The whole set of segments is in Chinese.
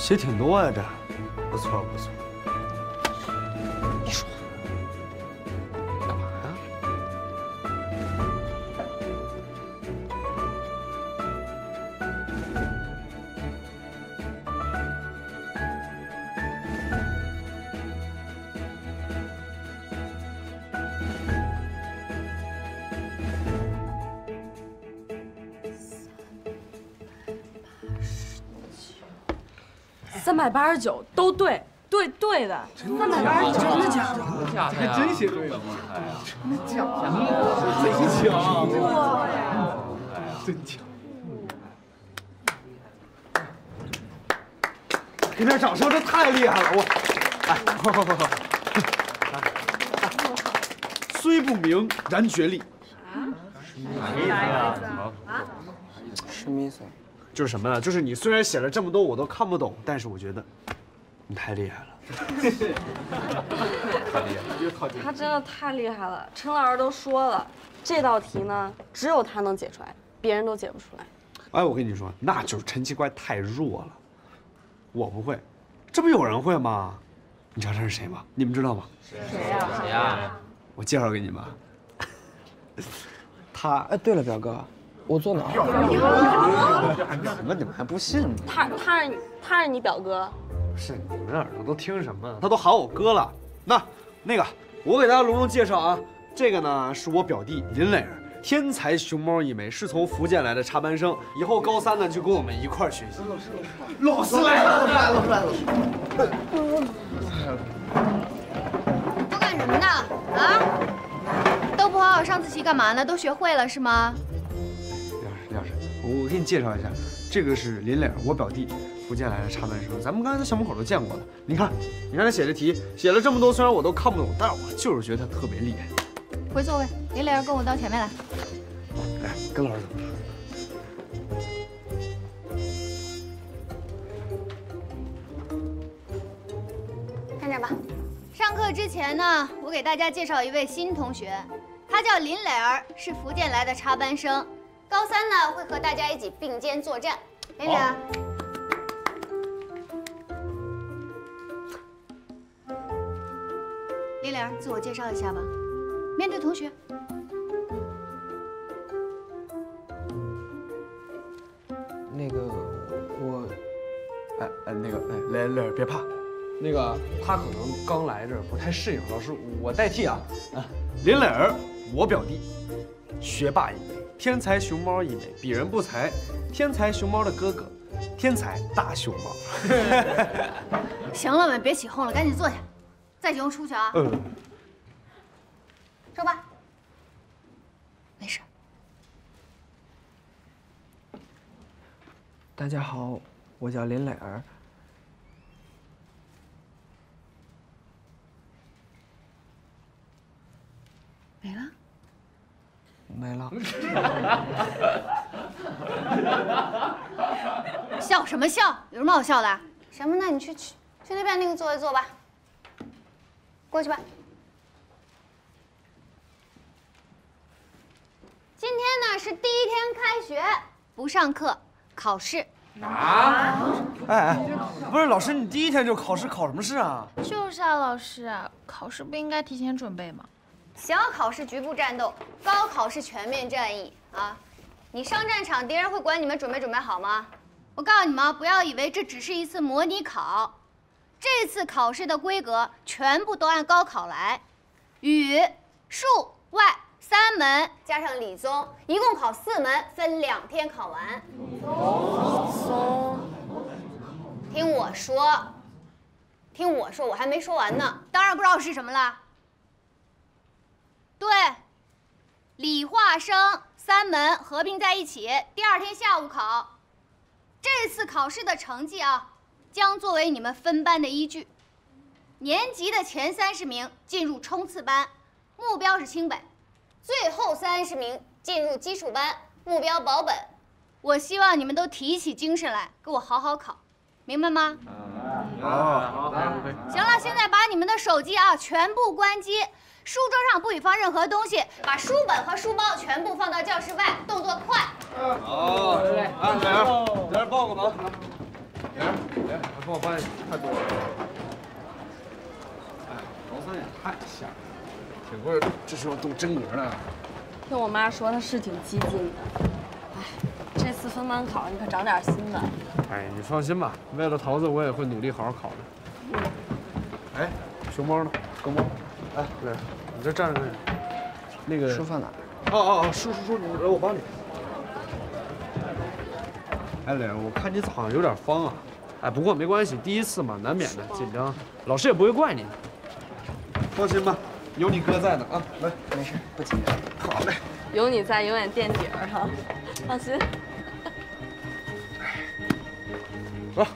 写挺多呀，这不错不错。 别说。 干嘛呀？ 389都对，对的，389， 真的假的？ 假的呀？ 还真写对了，真的假的？真强！真强！ 给点掌声，这太厉害了！我，好，虽不明，然觉厉。 什么意思？ 就是什么呢？就是你虽然写了这么多我都看不懂，但是我觉得你太厉害了。 太厉害，越靠近。 他真的太厉害了。陈老师都说了，这道题呢，只有他能解出来，别人都解不出来。 哎，我跟你说，那就是陈其乖太弱了，我不会，这不有人会吗？你知道他是谁吗？你们知道吗？ 谁呀？ 我介绍给你们。他， 哎，对了，表哥，我坐哪儿？ 什么？你们还不信呢？ 他是你表哥？ 不是，你们耳朵都听什么？他都喊我哥了。那个，我给大家隆重介绍啊，这个呢是我表弟林磊儿，天才熊猫一枚，是从福建来的插班生，以后高3呢就跟我们一块儿学习。老师来了！ 都干什么呢？啊？都不好好上自习干嘛呢？都学会了是吗？ 李老师，我给你介绍一下，这个是林磊儿，我表弟，福建来的插班生，咱们刚才在校门口都见过了。你看他写的题，写了这么多，虽然我都看不懂，但是我就是觉得他特别厉害。 回座位，林磊儿跟我到前面来。 来，跟老师走。 看这吧。上课之前呢，我给大家介绍一位新同学，他叫林磊儿，是福建来的插班生，高3呢会和大家一起并肩作战。林磊儿，林磊儿，自我介绍一下吧，面对同学。 那个我， 磊儿别怕，那个他可能刚来这儿不太适应，老师我代替啊。林磊儿，我表弟，学霸一枚，天才熊猫一枚，鄙人不才，天才熊猫的哥哥，天才大熊猫。 行了，我们别起哄了，赶紧坐下，再起哄出去啊。说吧。没事。 大家好，我叫林磊儿。 没了。 没了。 笑什么笑？有什么好笑的？什么呢？你去那边那个座位坐吧。过去吧。今天呢是第一天开学，不上课，考试。 哎，不是老师，你第一天就考试，考什么试啊？ 就是啊，老师，考试不应该提前准备吗？ 小考是局部战斗，高考是全面战役啊！你上战场，敌人会管你们准备好吗？我告诉你们啊，不要以为这只是一次模拟考，这次考试的规格全部都按高考来，语、数、外3门，加上理综，一共考4门，分2天考完。听我说，我还没说完呢。当然不知道是什么了。对，理化生3门合并在一起，第2天下午考。这次考试的成绩啊，将作为你们分班的依据。年级的前30名进入冲刺班，目标是清北；最后30名进入基础班，目标保本。我希望你们都提起精神来，给我好好考，明白吗？ 好。 行了，现在把你们的手机啊全部关机。书桌上不许放任何东西，把书本和书包全部放到教室外，动作快。 好，来，磊儿，在这帮个忙。 来，帮我搬一下，太多了。哎，高三也太吓人了，铁棍这是要动真格的。 听我妈说，她是挺激进的。哎，这次分班考你可长点心吧。 哎，你放心吧，为了桃子，我也会努力好好考的。哎，熊猫呢？狗猫，哎，来，你这站着干啥？那个书放哪儿？ 哦，书，来我帮你。哎，磊，我看你好像有点慌啊。哎，不过没关系，第一次嘛，难免的紧张，老师也不会怪你的。放心吧，有你哥在呢啊。来， 没事，不紧张。 好嘞。 有你在，永远垫底儿哈，放心。 走。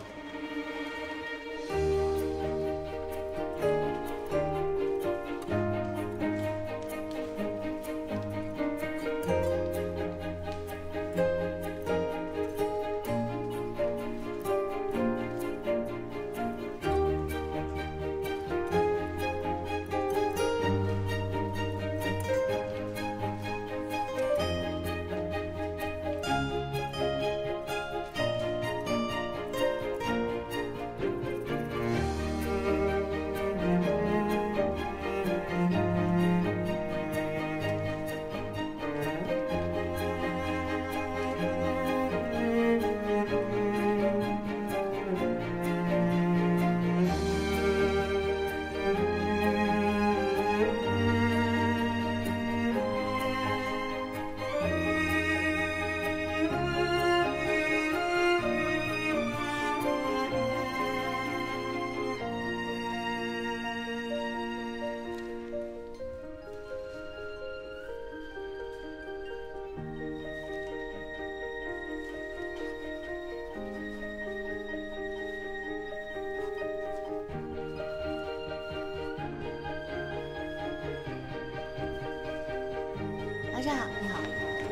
老师好，你好。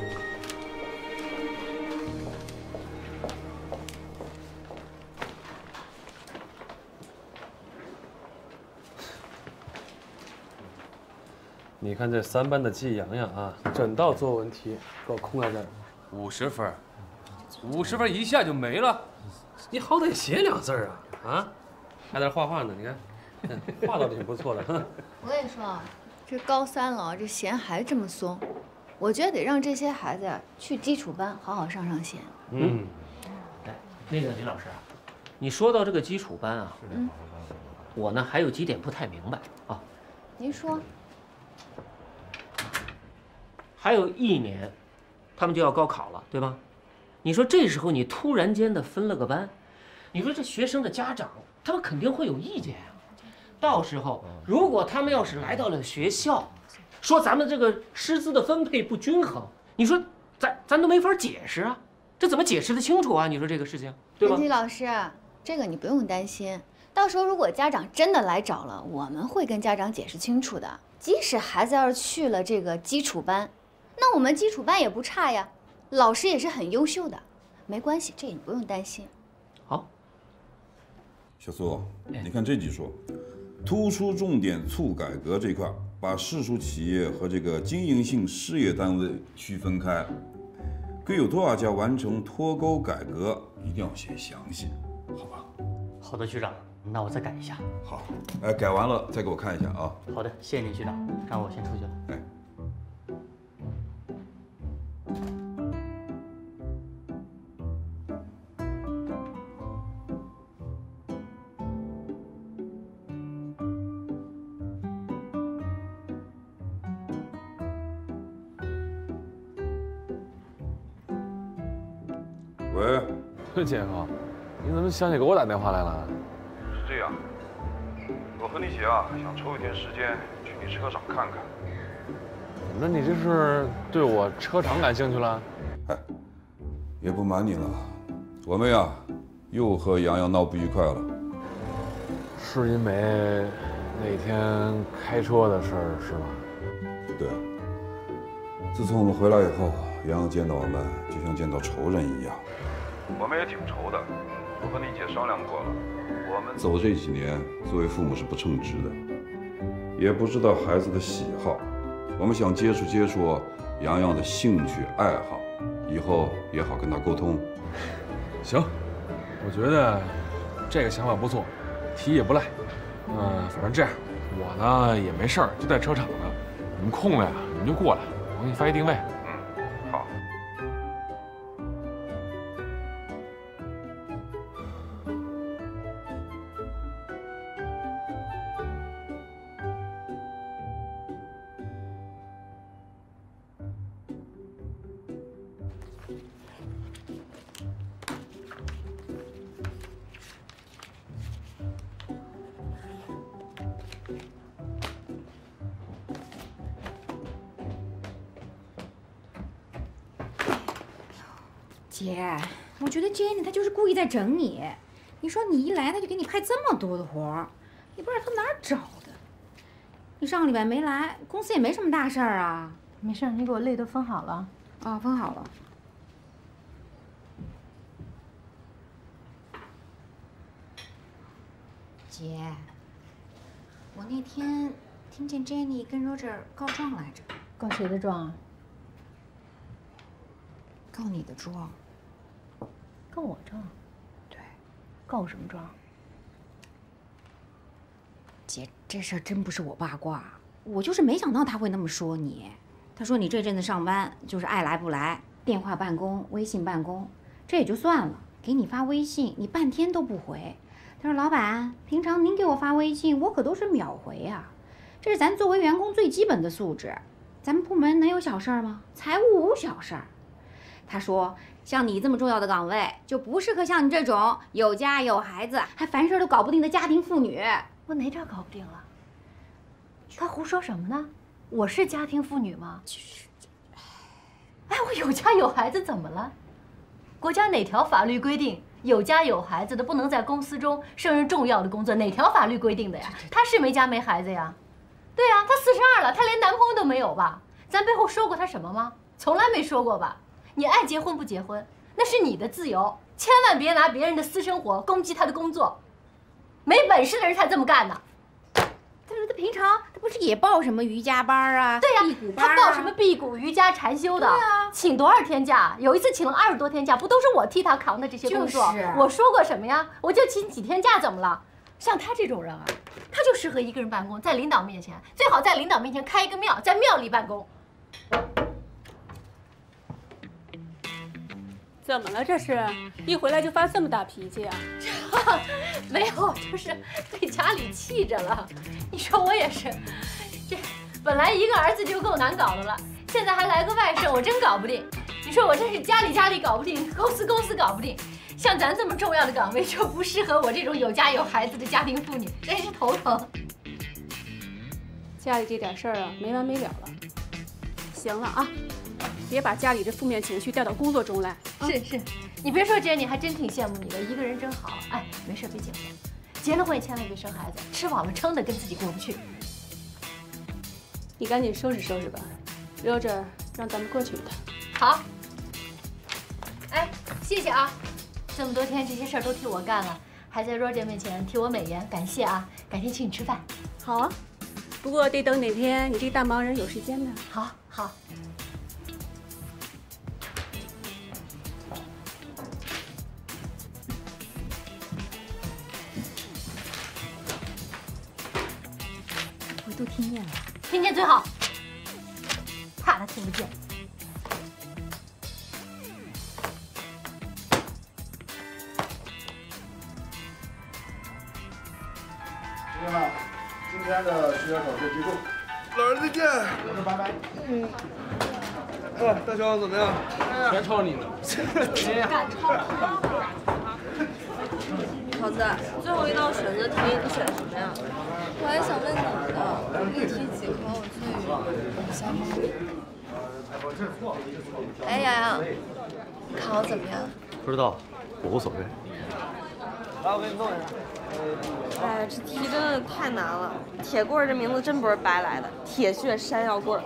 你看这3班的季洋洋啊，整道作文题给我空在这儿 ，50分，50分一下就没了。 你好歹写2字啊！啊，还在这画画呢，你看，画倒挺不错的。 我跟你说啊，这高3了，这弦还这么松，我觉得得让这些孩子呀去基础班好好上弦。 哎，那个李老师啊，你说到这个基础班啊，我呢还有几点不太明白啊。 您说。 还有1年，他们就要高考了，对吧？你说这时候你突然间的分了个班，你说这学生的家长他们肯定会有意见啊。到时候如果他们要是来到了学校，说咱们这个师资的分配不均衡，你说咱都没法解释啊，这怎么解释得清楚啊？你说这个事情，对吧？ 陈奇老师，这个你不用担心，到时候如果家长真的来找了，我们会跟家长解释清楚的。即使孩子要是去了这个基础班，那我们基础班也不差呀，老师也是很优秀的，没关系，这你不用担心。 好， 小苏，你看这几说，突出重点促改革这块，把市属企业和这个经营性事业单位区分开，各有多少家完成脱钩改革，一定要写详细，好吧？ 好的，局长，那我再改一下。 好，哎，改完了再给我看一下啊。 好的，谢谢您，局长，让我先出去了。 哎。 喂，姐夫，你怎么想起给我打电话来了？ 是这样，我和你姐啊，想抽一天时间去你车厂看看。 那你这是对我车厂感兴趣了？ 哎，也不瞒你了，我们呀又和洋洋闹不愉快了。 是因为那天开车的事儿是吗？ 对。自从我们回来以后，洋洋见到我们就像见到仇人一样。我们也挺愁的，我和你姐商量过了，我们走这几年，作为父母是不称职的，也不知道孩子的喜好。我们想接触接触洋洋的兴趣爱好，以后也好跟他沟通。 行，我觉得这个想法不错，提议也不赖。反正这样，我呢也没事儿，就在车厂呢。你们空了呀，你们就过来，我给你发一定位。 好。 姐，我觉得 Jenny 她就是故意在整你。你说你一来，她就给你派这么多的活儿，也不知道她哪儿找的。你上个礼拜没来，公司也没什么大事儿啊。 没事，你给我累都分好了。 哦，分好了。姐，我那天听见 Jenny 跟 Roger 告状来着。 告谁的状啊？ 告你的状。 告我状？ 对。 告我什么状？ 姐，这事儿真不是我八卦，我就是没想到他会那么说你。他说你这阵子上班就是爱来不来，电话办公、微信办公，这也就算了，给你发微信你半天都不回。他说老板，平常您给我发微信，我可都是秒回啊，这是咱作为员工最基本的素质。咱们部门能有小事儿吗？财务无小事儿。他说像你这么重要的岗位，就不适合像你这种有家有孩子还凡事都搞不定的家庭妇女。 我哪点搞不定了？他胡说什么呢？我是家庭妇女吗？哎，我有家有孩子怎么了？国家哪条法律规定有家有孩子的不能在公司中胜任重要的工作？哪条法律规定的呀？他是没家没孩子呀？对呀，他42了，他连男朋友都没有吧？咱背后说过他什么吗？从来没说过吧？你爱结婚不结婚，那是你的自由，千万别拿别人的私生活攻击他的工作。没本事的人才这么干呢。 他平常他不是也报什么瑜伽班啊？ 对呀，他报什么辟谷、瑜伽、禅修的？对啊，请多少天假？有一次请了20多天假，不都是我替他扛的这些工作？就是我说过什么呀？我就请几天假，怎么了？像他这种人啊，他就适合一个人办公，在领导面前，最好在领导面前开一个庙，在庙里办公。 怎么了？这是一回来就发这么大脾气啊？ 没有，就是被家里气着了。你说我也是，这本来一个儿子就够难搞的了，现在还来个外甥，我真搞不定。你说我真是家里搞不定，公司搞不定，像咱这么重要的岗位就不适合我这种有家有孩子的家庭妇女，真是头疼。 家里这点事儿啊，没完没了了。行了啊，别把家里这负面情绪带到工作中来。 是，你别说Jenny，还真挺羡慕你的，一个人真好。哎，没事别结婚，结了婚也千万别生孩子，吃饱了撑的跟自己过不去。 你赶紧收拾收拾吧 ，Roger， 让咱们过去一趟。 好。哎，谢谢啊，这么多天这些事儿都替我干了，还在 Roger 面前替我美言，感谢啊，改天请你吃饭。 好啊，不过得等哪天你这大忙人有时间呢。 好。 都听见了， 听见最好，怕他听不见。 同学们，今天的数学考试结束。 老师再见。 老师拜拜。 大小怎么样？ 全抄你了。 敢抄？桃子，最后一道选择题你选什么呀？我还想问你呢，例题几考我最想问。哎，洋洋，你考得怎么样？ 不知道，我无所谓。来，我给你弄一下。 哎，这题真的太难了。铁棍这名字真不是白来的，铁血山药棍。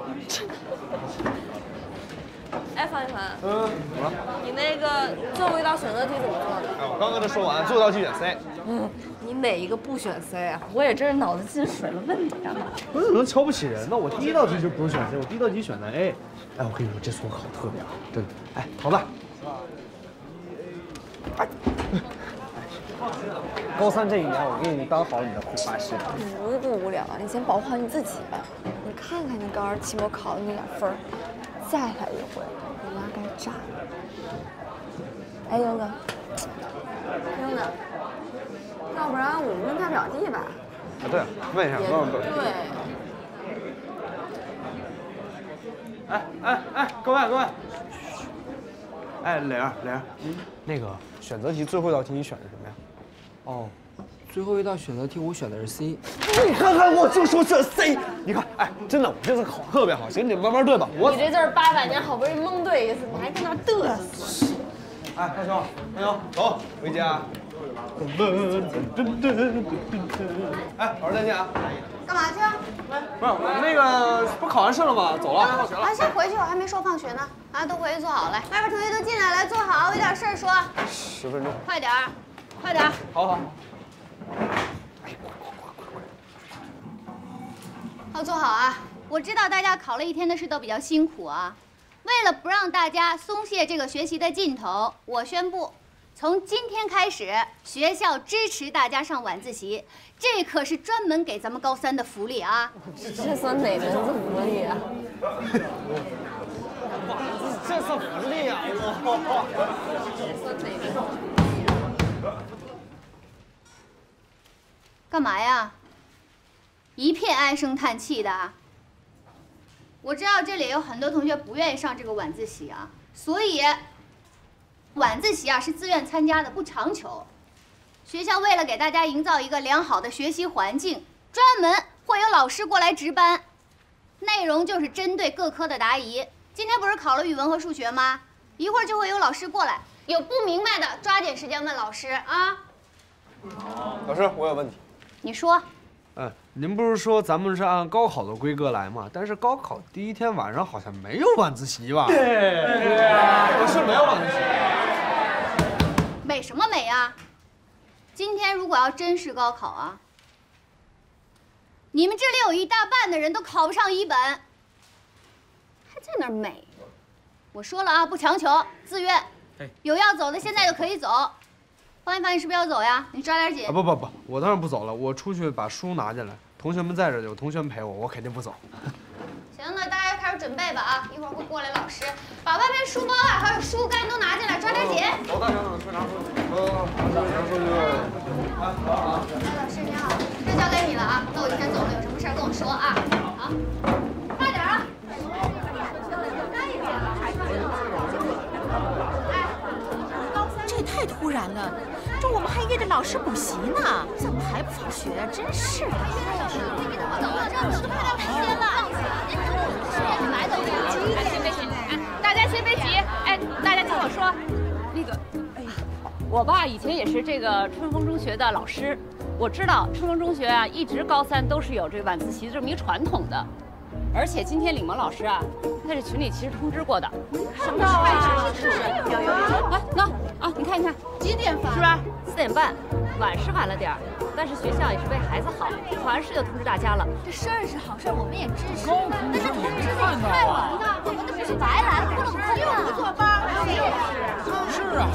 哎，樊一凡， 怎么了？ 你那个最后一道选择题怎么做的？ 哎，我刚跟他说完，最后一道题选 C。 你哪一个不选 C 啊？我也真是脑子进水了，问你干嘛？ 我怎么能瞧不起人呢？我第一道题就不是选 C， 我第一道题选的 A。哎，我跟你说，这次我考得特别好，真的。哎，桃子。哎， 高三这一年，我给你当好你的护发师。 无不无聊啊，你先保护好你自己吧。你看看你高二期末考的那点分儿，再来一回，我妈该炸了。哎，英子，英子，要不然我们问他表弟吧？ 啊，对，问一下， 对。 各位，哎，磊儿，那个选择题最后一道题你选的什么呀？ 哦，最后一道选择题我选的是 C。 你看看，我就说选 C。你看，哎，真的，我这次考特别好。行，你们慢慢对吧。 你这就是800年好不容易蒙对一次，你还在那嘚瑟。 哎，大雄，走，回家。哎，老师再见啊。 干嘛去？ 不是，我那个不考完试了吗？走了，放学了。 啊，先回去，我还没说放学呢。啊，都回去坐好了。外边同学都进来，来坐好，我有点事儿说。 10分钟。 快点儿，快点儿。 好。 好，坐好啊！我知道大家考了一天的试都比较辛苦啊。为了不让大家松懈这个学习的劲头，我宣布，从今天开始，学校支持大家上晚自习，这可是专门给咱们高三的福利啊！ 这算哪门子福利啊？ 这算福利啊！ 这算哪门？ 干嘛呀？一片唉声叹气的。我知道这里有很多同学不愿意上这个晚自习啊，所以晚自习啊是自愿参加的，不强求。学校为了给大家营造一个良好的学习环境，专门会有老师过来值班，内容就是针对各科的答疑。今天不是考了语文和数学吗？一会儿就会有老师过来，有不明白的抓紧时间问老师啊。 老师，我有问题。 你说。 您不是说咱们是按高考的规格来吗？但是高考第一天晚上好像没有晚自习吧？对，我是没有晚自习。 美什么美啊！今天如果要真是高考啊，你们这里有一大半的人都考不上1本，还在那儿美。我说了啊，不强求，自愿。有要走的现在就可以走。方一凡，你是不是要走呀？你抓点紧。 不，我当然不走了，我出去把书拿进来。同学们在这，有同学陪我，我肯定不走。 行，那大家开始准备吧啊！一会儿会过来老师，把外面书包啊还有书赶紧都拿进来，抓点紧。 走，大强，去拿书。拿书去。 哎，老师你好，这交给你了啊。那我就先走了，有什么事跟我说啊。好，快点啊！ 这也太突然了，这我们还约着老师补习呢，怎么还不放学呀？真是的。 走了，这老师都快到时间了。你买走呀？ 哎，先别急，哎，大家先别急，哎，大家听我说，那个，哎，我爸以前也是这个春风中学的老师，我知道春风中学啊，一直高三都是有这个晚自习这么一个传统的。而且今天李萌老师啊，在这群里其实通知过的。 什么时候？是有。来，那啊，你看， 几点发？ 是吧？4点半，晚是晚了点儿，但是学校也是为孩子好，考完试就通知大家了。 这事儿是好事，我们也支持。但是通知的太晚了，我们那不是白来了，不能空啊！不坐班。 是啊，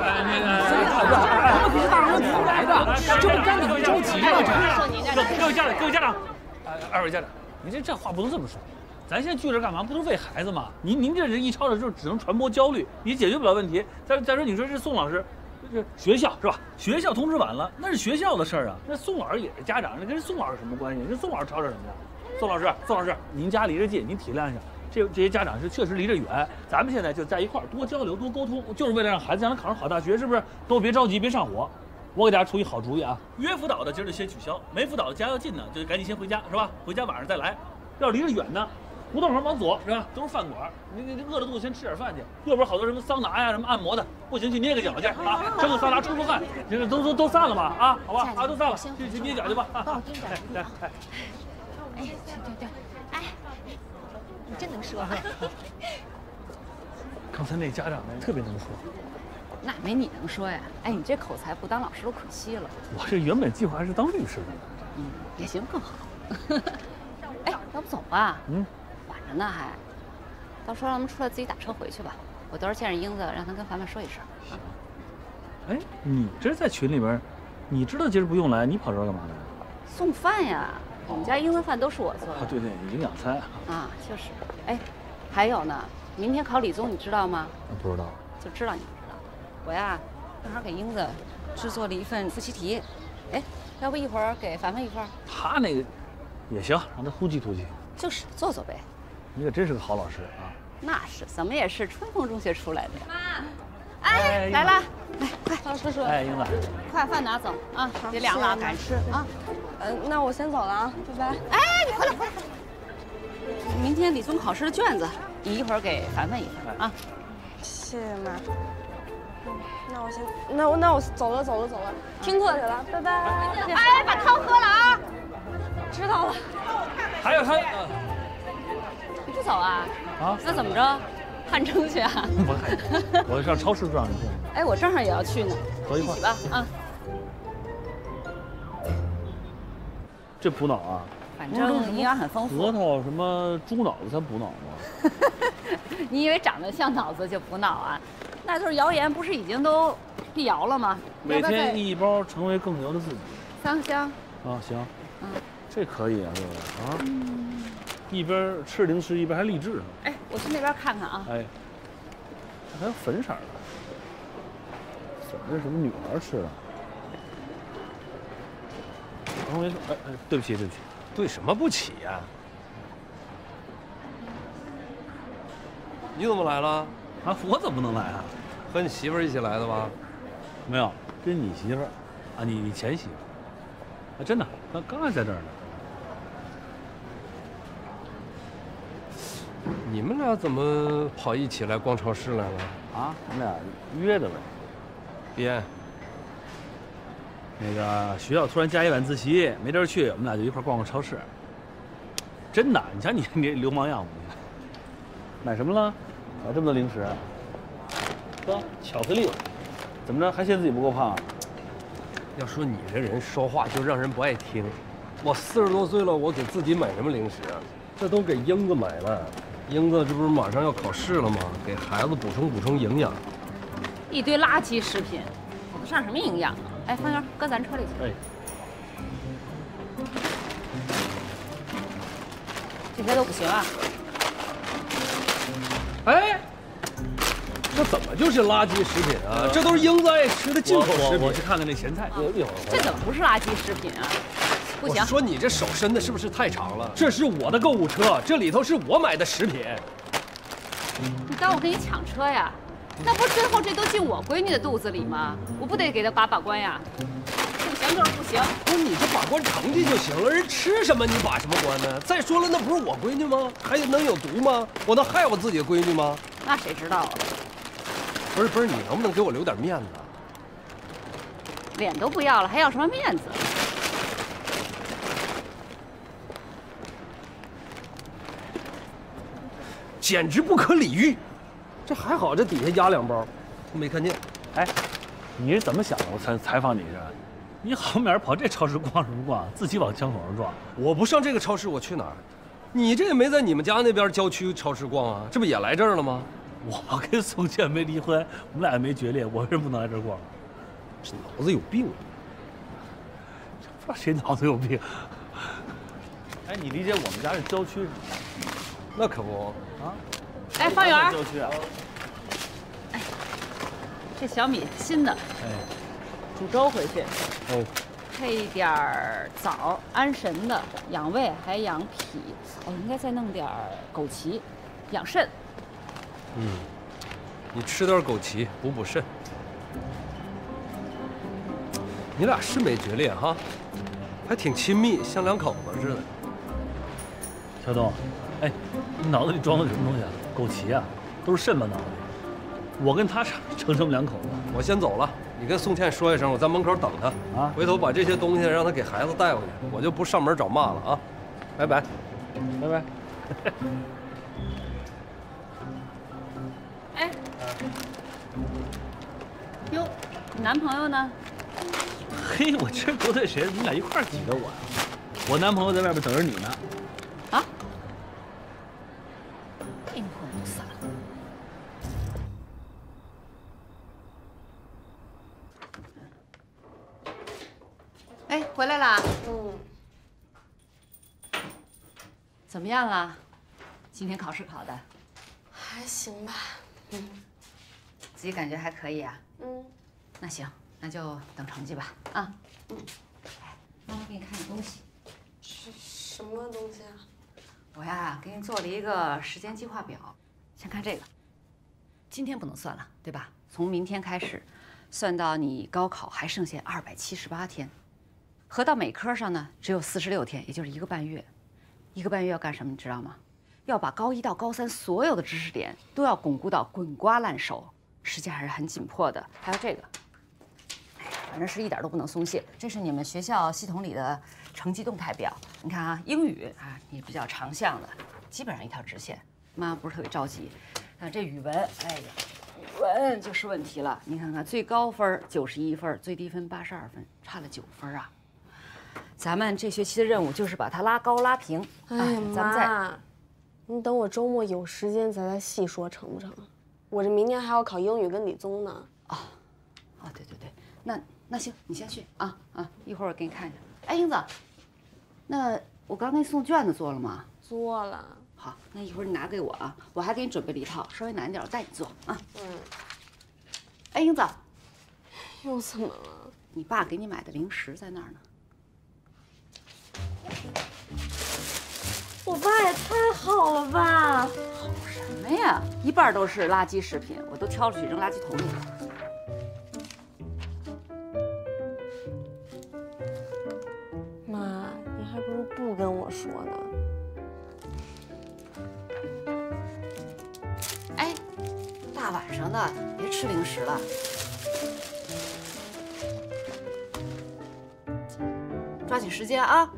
那可是大人组来的，这不赶紧着急吗？ 各位家长，二位家长。你这话不能这么说，咱现在聚这干嘛？不都为孩子吗？您这人一吵吵就只能传播焦虑，你解决不了问题。再说你说这宋老师，这学校是吧？学校通知晚了，那是学校的事儿啊。那宋老师也是家长，那跟宋老师什么关系？跟宋老师吵吵什么呀？宋老师，您家离着近，您体谅一下。这些家长是确实离着远，咱们现在就在一块儿多交流多沟通，就是为了让孩子将来考上好大学，是不是？都别着急，别上火。我给大家出一好主意啊！约辅导的今儿就先取消，没辅导的家要近呢，就赶紧先回家，是吧？回家晚上再来。要离着远呢，胡同口往左是吧？都是饭馆，你饿着肚子先吃点饭去。右边好多什么桑拿呀、什么按摩的，不行去捏个脚去啊！蒸个桑拿出汗，这都散了嘛啊？好吧啊，都散了，去捏脚去吧啊！ 帮我盯着。来，哎，对，哎，你真能说。 刚才那家长特别能说。 那没你能说呀！哎，你这口才不当老师都可惜了。 我这原本计划是当律师的。 也行，更好。哎，要不走吧？晚着呢还。到时候咱们出来自己打车回去吧。我到时候见着英子，让她跟凡凡说一声啊。 哎，你这在群里边你知道今儿不用来，你跑这儿干嘛来？ 送饭呀，我们家英子饭都是我做的。 啊，对对，营养餐啊，就是。哎，还有呢，明天考理综，你知道吗？ 不知道。 就知道你不知道。我呀，正好给英子制作了一份复习题。哎，要不一会儿给凡凡一份？ 他那个也行，让他突击突击。 就是做做呗。 你可真是个好老师啊！ 那是，怎么也是春风中学出来的呀。 妈， 哎，来了，来，快，曹叔叔。 哎，英子， 快饭拿走啊，别凉了，赶紧吃啊。 那我先走了啊，拜拜。 哎，你回来，回来。明天理综考试的卷子，你一会儿给凡凡一份啊。 谢谢妈。那我先，那我走了，听课去了，拜拜。 哎，把汤喝了啊。 知道了。 还有他， 你不走啊？ 啊？ 那怎么着？汗蒸去啊？ 我上超市转一转。 哎，我正好也要去呢， 走一起吧啊。 这补脑啊？ 反正营养很丰富。 核桃什么猪脑子才补脑吗？ 你以为长得像脑子就补脑啊？那都是谣言，不是已经都辟谣了吗？ 每天一包，成为更牛的自己。 香不香？ 啊，行。嗯，这可以啊，这个啊。一边吃零食一边还励志呢。 哎，我去那边看看啊。 哎，这还有粉色的，粉是什么女孩吃的？刚没说，哎，对不起，对不起， 对什么不起呀？你怎么来了？ 啊，我怎么能来啊？ 和你媳妇儿一起来的吧？ 没有，跟你媳妇儿，啊，你前媳妇儿，啊，真的，刚才在这儿呢。 你们俩怎么跑一起来逛超市来了？ 啊，我们俩约的呗。 别。 那个学校突然加一晚自习，没地儿去，我们俩就一块逛逛超市。真的，你瞧你流氓样子，买什么了？买这么多零食。哥，巧克力，怎么着？还嫌自己不够胖？ 要说你这人说话就让人不爱听。我40多岁了，我给自己买什么零食啊？这都给英子买了。英子这不是马上要考试了吗？给孩子补充营养。 一堆垃圾食品，不上什么营养。哎，方圆，搁咱车里去。 哎。 这些都不行啊。 哎，这怎么就是垃圾食品啊？这都是英子爱吃的进口食品。 我去看看那咸菜。 这怎么不是垃圾食品啊？不行。 我说你这手伸的是不是太长了？这是我的购物车，这里头是我买的食品。 你当我跟你抢车呀？那不是最后这都进我闺女的肚子里吗？我不得给她把关呀？不行就是不行。 不是你这把关成绩就行了，人吃什么你把什么关呢？再说了，那不是我闺女吗？还能有毒吗？我能害我自己的闺女吗？ 那谁知道啊？ 不是，你能不能给我留点面子？ 脸都不要了，还要什么面子？ 简直不可理喻！这还好，这底下压2包，没看见。 哎，你是怎么想的？我采访你是？你好面跑这超市逛什么逛？自己往枪口上撞。 我不上这个超市，我去哪儿？你这也没在你们家那边郊区超市逛啊？这不也来这儿了吗？ 我跟宋茜没离婚，我们俩也没决裂，我为什么不能来这儿逛？ 这脑子有病！ 不知道谁脑子有病。哎，你理解我们家是郊区是吗？ 那可不啊。 哎，方圆。 郊区啊。 哎，这小米新的。哎。煮粥回去。 哦。 配一点枣，安神的，养胃还养脾。哦，应该再弄点枸杞，养肾。 嗯，你吃点枸杞补肾。你俩是没决裂哈，还挺亲密，像2口子似的。 小东，哎，你脑子里装的什么东西啊？枸杞啊，都是肾吧脑子里。我跟他成什么2口子？ 我先走了，你跟宋茜说一声，我在门口等她啊。回头把这些东西让她给孩子带回去，我就不上门找骂了啊。拜拜， 拜拜。 哎，哟，你男朋友呢？ 嘿，我这得罪谁？你俩一块儿挤兑我呀？我男朋友在外边等着你呢。 啊？阴魂不散。 回来啦？ 嗯。 怎么样啊？今天考试考的？ 还行吧。 自己感觉还可以啊。那行，那就等成绩吧。啊。妈妈给你看个东西。 什么东西啊？ 我呀，给你做了一个时间计划表。先看这个。今天不能算了，对吧？从明天开始，算到你高考还剩下278天，合到每科上呢只有46天，也就是1个半月。1个半月要干什么？你知道吗？要把高1到高3所有的知识点都要巩固到滚瓜烂熟，时间还是很紧迫的。还有这个，反正是一点都不能松懈。这是你们学校系统里的成绩动态表。你看啊，英语啊，你比较长项的，基本上一条直线。妈妈不是特别着急。这语文，哎呀，语文就是问题了。你看看，最高分91分，最低分82分，差了9分啊。咱们这学期的任务就是把它拉高拉平。 哎呀，妈，你等我周末有时间咱再细说，成不成？我这明天还要考英语跟理综呢。 对，那行，你先去啊，一会儿我给你看一下。哎，英子，那我刚给你送卷子做了吗？ 做了。 好，那一会儿你拿给我啊，我还给你准备了一套，稍微难点，我带你做啊。哎，英子， 又怎么了？ 你爸给你买的零食在那儿呢。 我爸也太好了吧！ 好什么呀？一半都是垃圾食品，我都挑出去扔垃圾桶里了。 妈，你还不如不跟我说呢。 哎，大晚上的别吃零食了。抓紧时间啊！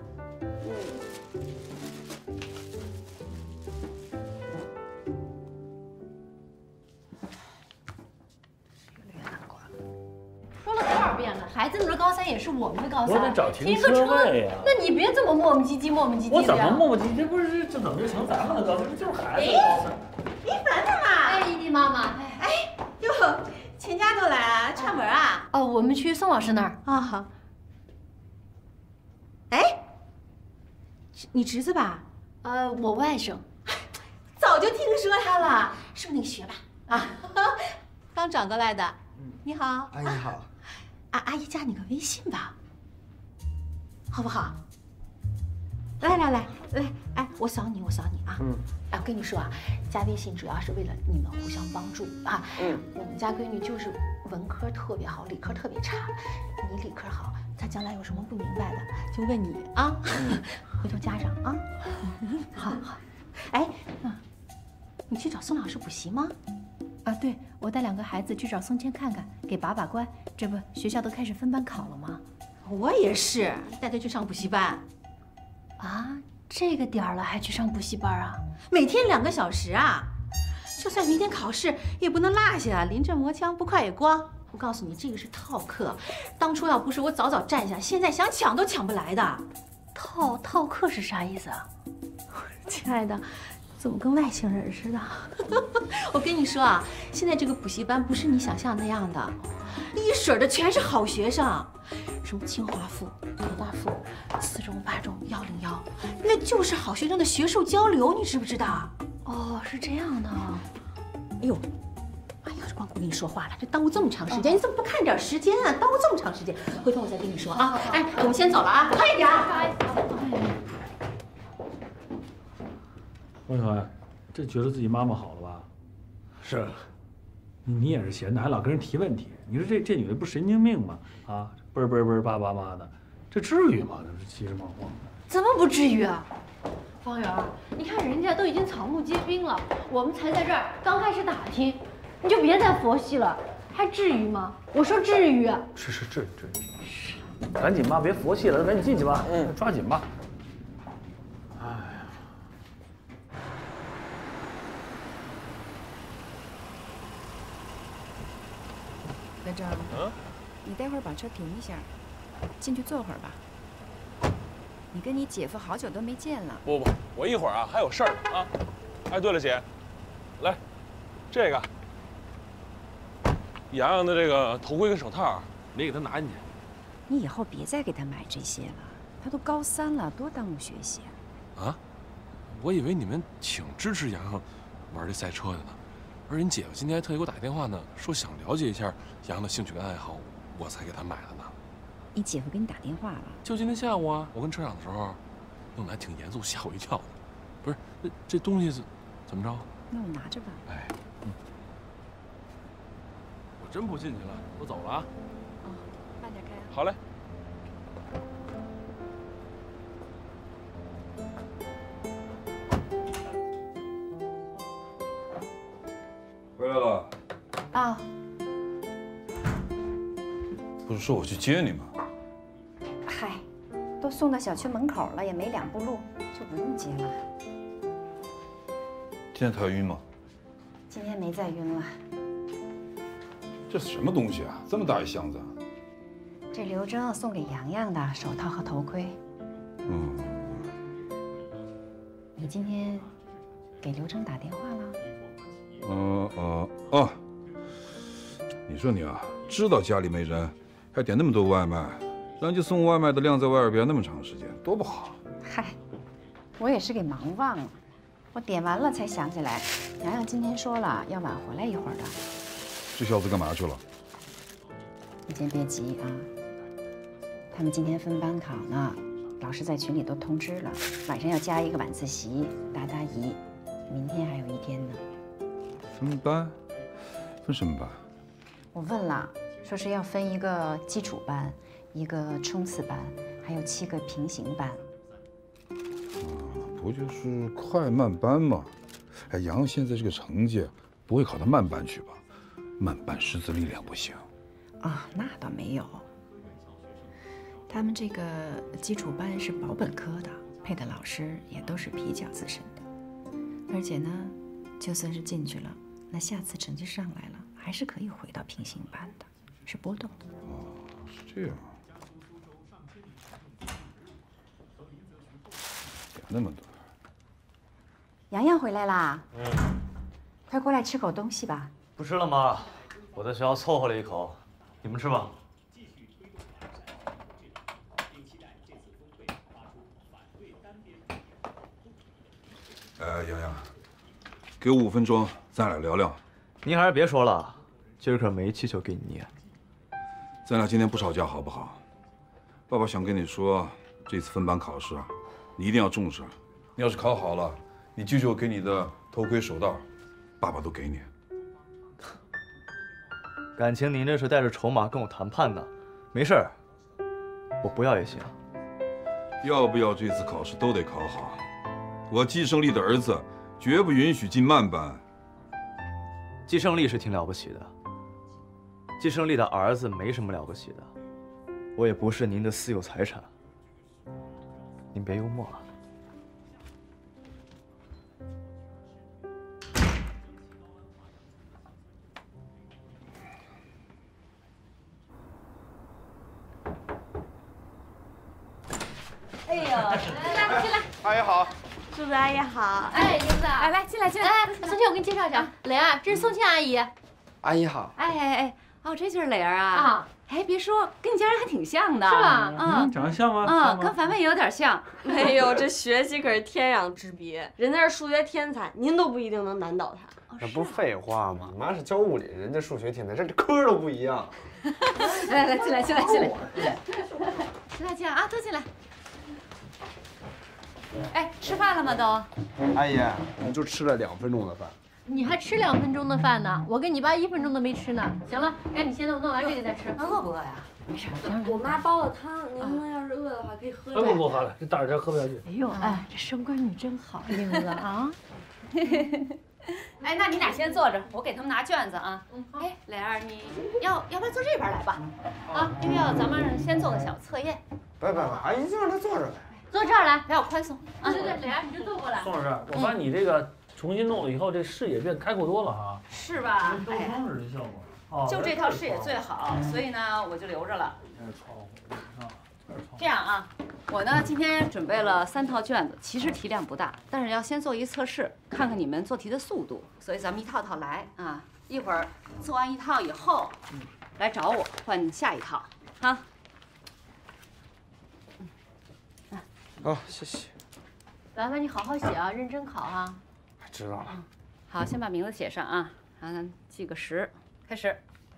说了多少遍了，孩子们的高3也是我们的高3。 我得找停车位呀。 那你别这么磨磨唧唧的。 我怎么磨磨唧唧？这不是这怎么就成咱们的高3？这就是孩子的高3。 凡凡嘛，哎，姨妈妈， 哟，全家都来了，串门啊？ 哦，我们去宋老师那儿。 啊，好。哎，你侄子吧？ 我外甥。 早就听说他了，是不是那个学霸啊？刚转过来的。你好， 阿姨好。 阿姨加你个微信吧，好不好？来，哎，我扫你啊。哎，我跟你说啊，加微信主要是为了你们互相帮助啊。我们家闺女就是文科特别好，理科特别差。你理科好，她将来有什么不明白的就问你啊，回头加上啊。好。哎，你去找宋老师补习吗？ 啊，对，我带2个孩子去找宋谦看看，给把关。这不，学校都开始分班考了吗？ 我也是，带他去上补习班。 啊，这个点儿了还去上补习班啊？ 每天2个小时啊！就算明天考试也不能落下，临阵磨枪，不快也光。我告诉你，这个是套课，当初要不是我早站下，现在想抢都抢不来的。 套课是啥意思啊？亲爱的。怎么跟外星人似的？ 我跟你说啊，现在这个补习班不是你想象那样的，一水的全是好学生，什么清华附、北大附、4中、8中、101，那就是好学生的学术交流，你知不知道？ 哦，是这样的。 哎呦，哎呀，这光顾跟你说话了，这耽误这么长时间，你怎么不看点时间啊？耽误这么长时间，回头我再跟你说啊。哎，我们先走了啊，快点。 王小文，这觉得自己妈妈好了吧？ 是。 你也是闲的，还老跟人提问题。你说这女的不神经病吗？啊，嘣嘣叭叭妈的，这至于吗？这是急着忙慌的。 怎么不至于啊？方圆，你看人家都已经草木皆兵了，我们才在这儿刚开始打听，你就别再佛系了，还至于吗？我说至于。 是至于。赶紧吧，别佛系了，赶紧进去吧。抓紧吧。 乐正，你待会儿把车停一下，进去坐会儿吧。你跟你姐夫好久都没见了。 不，我一会儿啊还有事儿呢啊。哎，对了，姐，来，这个洋洋的这个头盔跟手套，你给他拿进去。 你以后别再给他买这些了，他都高3了，多耽误学习啊！ 啊？我以为你们挺支持洋洋玩这赛车的呢，而你姐夫今天还特意给我打电话呢，说想了解一下洋洋的兴趣跟爱好，我才给他买的呢。 你姐夫给你打电话了？ 就今天下午啊，我跟车长的时候，弄得还挺严肃，吓我一跳呢。不是，这东西怎么着？ 那我拿着吧。 哎，我真不进去了，我走了啊。 哦，慢点开啊。 好嘞。 回来了。 啊。 不是说我去接你吗？ 嗨，都送到小区门口了，也没2步路，就不用接了。 今天太晕吗？ 今天没再晕了。 这是什么东西啊？这么大一箱子。 这刘征送给洋洋的手套和头盔。 嗯。 你今天给刘征打电话了？ 哦，你说你啊，知道家里没人，还点那么多外卖，让你送外卖的晾在外边那么长时间，多不好。 嗨，我也是给忙忘了，我点完了才想起来，洋洋今天说了要晚回来一会儿的。 这小子干嘛去了？ 你先别急啊，他们今天分班考呢，老师在群里都通知了，晚上要加一个晚自习，答疑，明天还有1天呢。 分班？分什么班？ 我问了，说是要分一个基础班，一个冲刺班，还有7个平行班。 不就是快慢班吗？哎，洋洋现在这个成绩，不会考到慢班去吧？慢班师资力量不行。 啊，那倒没有。他们这个基础班是保本科的，配的老师也都是比较资深的，而且呢，就算是进去了，那下次成绩上来了，还是可以回到平行班的，是波动的。 哦，是这样。点那么多。 洋洋回来啦。快过来吃口东西吧。 不吃了，妈，我在学校凑合了一口，你们吃吧。 洋洋，给我5分钟，咱俩聊聊。 您还是别说了，今儿可没气球给你捏。 咱俩今天不吵架好不好？爸爸想跟你说，这次分班考试啊，你一定要重视。你要是考好了，你记住我给你的头盔、手套，爸爸都给你。 感情您这是带着筹码跟我谈判呢？没事儿，我不要也行。 要不要这次考试都得考好。我季胜利的儿子绝不允许进慢班。 季胜利是挺了不起的，季胜利的儿子没什么了不起的，我也不是您的私有财产。您别幽默了。 哎呦，来进来， 阿姨好， 叔叔阿姨好。哎，英子，来进来进来。哎，宋庆，我给你介绍一下，蕾儿，这是宋庆阿姨。 阿姨好。 哎，哦，这就是蕾儿啊。 啊， 哎，别说，跟你家人还挺像的， 是吧？ 长得像吗？ 跟凡凡也有点像。 哎呦，这学习可是天壤之别，人家是数学天才，您都不一定能难倒他。 那不是废话吗？你妈是教物理，人家数学天才，这科都不一样。 来，进来。进来啊，都进来。哎，吃饭了吗都？ 阿姨，我就吃了2分钟的饭。 你还吃2分钟的饭呢？我跟你爸1分钟都没吃呢。行了，哎，你先弄完这个再吃。 饿不饿呀？ 没事，我妈煲了汤，您们要是饿的话可以喝点。 不喝了，这大热天喝不下去。 哎呦，哎，这生闺女真好，英子啊。 哎，那你俩先坐着，我给他们拿卷子啊。哎，蕾儿，你要不要坐这边来吧？啊，因为咱们先做个小测验。 不，阿姨就让他坐着呗。 坐这儿来， 比较宽松。 对，蕾儿你就坐过来。 宋老师，我发现你这个重新弄了以后，这视野变开阔多了啊。 是吧？ 灯光是这效果。 就这套视野最好，所以呢，我就留着了。这样啊，我呢今天准备了3套卷子，其实题量不大，但是要先做一测试，看看你们做题的速度，所以咱们一套套来啊。一会儿做完1套以后，来找我换下一套，哈。 啊，谢谢。 兰兰，你好好写啊，认真考啊。 知道了。 好，先把名字写上啊，然后咱记个时，开始。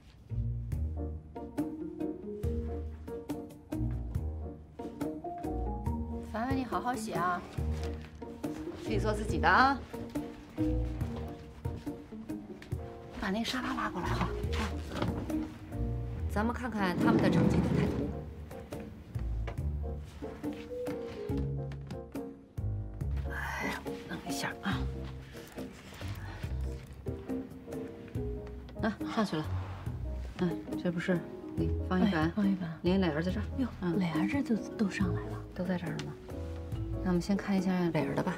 凡凡，你好好写啊。 自己做自己的啊。把那个沙发拉过来哈。咱们看看他们的成绩图态图。哎呀，弄一下啊。啊，上去了。这不是你方一凡， 方一凡， 连磊儿在这儿。 哟，磊儿这都上来了， 都在这儿呢吗？那我们先看一下磊儿的吧。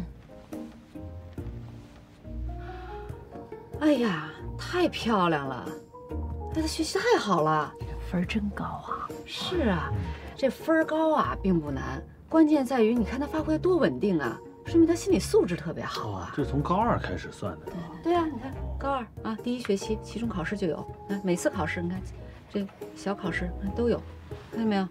哎呀，太漂亮了！哎，她学习太好了， 分儿真高啊！ 是啊，这分儿高啊并不难，关键在于你看她发挥多稳定啊，说明她心理素质特别好啊。 这从高2开始算的。 对呀，你看高2啊，第1学期期中考试就有，每次考试你看，这小考试都有，看见没有？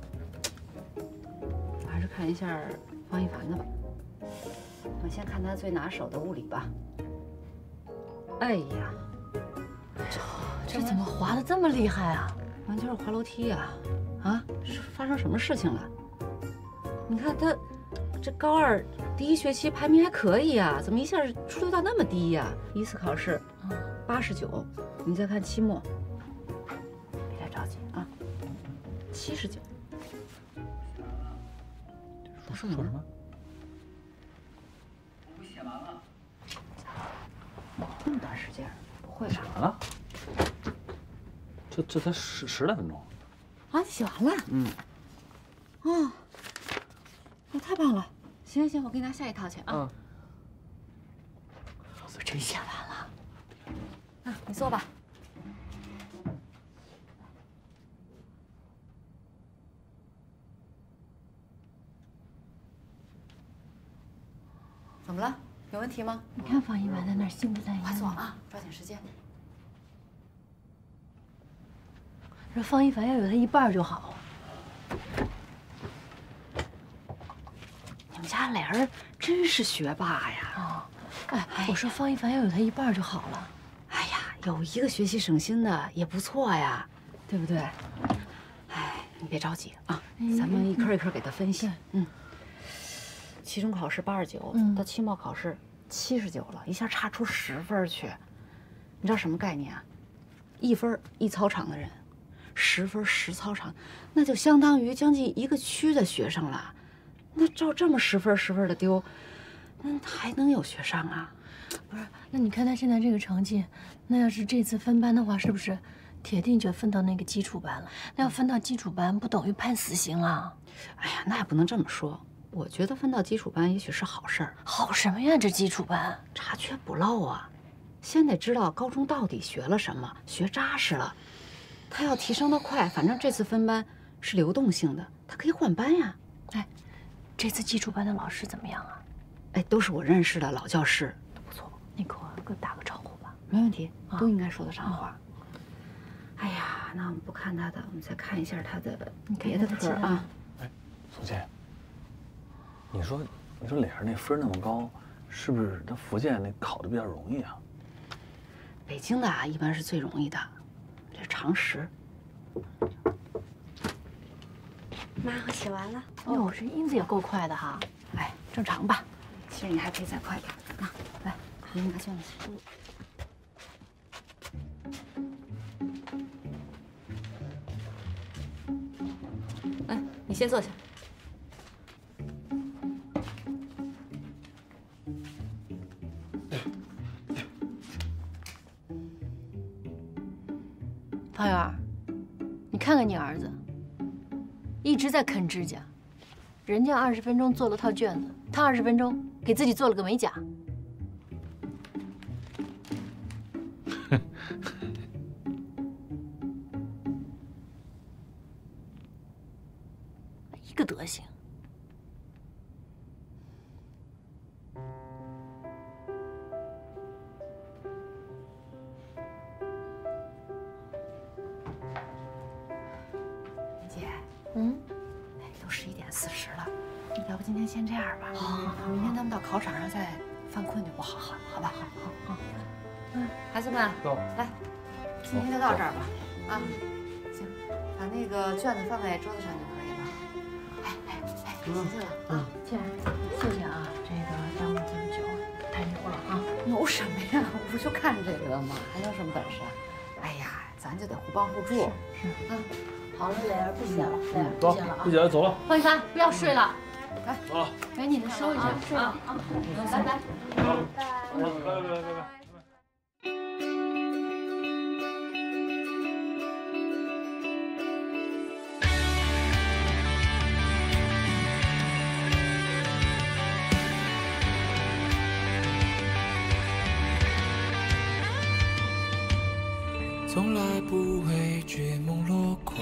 我还是看一下方一凡的吧。我们先看他最拿手的物理吧。哎呀， 这怎么滑得这么厉害啊？ 完全是滑楼梯呀！啊，是发生什么事情了？你看他这高2第1学期排名还可以啊，怎么一下出溜到那么低呀？一次考试89，你再看期末，别太着急啊，79。他说什么？ 我写完了。 那么短时间，不会吧？ 啊？这才十来分钟。 啊，你写完了？哦，太棒了！行，我给你拿下一套去啊。 我真写完了。 你坐吧。怎么了？有问题吗？ 你看方一凡在那儿心不在焉。 快坐啊，抓紧时间。 这方一凡要有他一半就好。 你们家磊儿真是学霸呀！ 我说方一凡要有他一半就好了。 哎呀，有一个学习省心的也不错呀，对不对？哎，你别着急啊，咱们一科一科给他分析。期中考试89，到期末考试79了，一下差出10分去。你知道什么概念啊？1分1操场的人，10分10操场，那就相当于将近1个区的学生了。那照这么10分10分的丢，那还能有学上啊？ 不是，那你看他现在这个成绩，那要是这次分班的话，是不是铁定就分到那个基础班了？那要分到基础班，不等于判死刑了？ 哎呀，那也不能这么说。我觉得分到基础班也许是好事儿。 好什么呀？这基础班查缺补漏啊，先得知道高中到底学了什么，学扎实了。他要提升得快，反正这次分班是流动性的，他可以换班呀。 哎，这次基础班的老师怎么样啊？ 哎，都是我认识的老教师， 都不错。你给我打个招呼吧。 没问题，都应该说得上话。哎呀，那我们不看他的，我们再看一下他的别的科啊。 哎，宋倩。你说磊儿那分那么高，是不是他福建那考的比较容易啊？ 北京的一般是最容易的，这是常识。 妈，我写完了。 哟，这英子也够快的哈。 哎，正常吧。其实你还可以再快点啊。来，给你拿卷子。来，你先坐下。 方圆，你看看你儿子，一直在啃指甲，人家20分钟做了套卷子，他20分钟给自己做了个美甲。一个德行。 姐，都11点40了， 要不今天先这样吧？好，明天他们到考场上再犯困就不好，好吧？好。 孩子们，来，今天就到这儿吧。啊，行，把那个卷子放在桌子上就可以了。谢谢了啊， 亲，谢谢啊，这个耽误这么久，太牛了啊！ 有什么呀？我不就看这个吗？还有什么本事？哎呀，咱就得互帮互助。是啊。 好了，蕾儿不写了，蕾儿走， 不写了啊！ 不写了，走了。 方一凡，不要睡了， 来， 走了。 赶紧的收一下，睡了啊！拜拜。 拜。 从来不畏惧梦落空，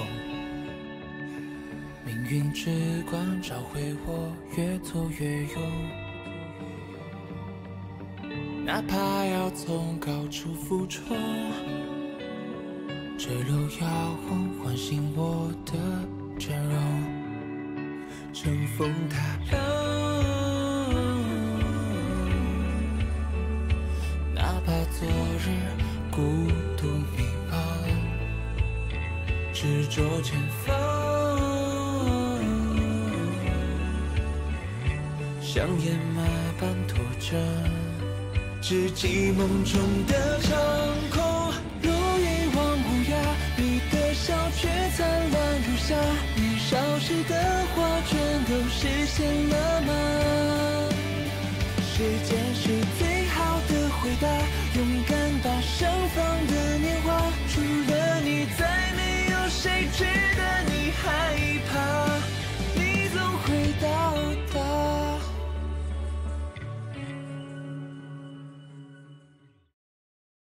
命运之光召回我，越挫越勇。哪怕要从高处俯冲，坠落摇晃唤醒我的真容，乘风踏浪。哪怕昨日孤独迷茫，执着前方，像野马般拖着，直击梦中的长空。如一望无涯，你的笑却灿烂如夏，年少时的话全都实现了吗？时间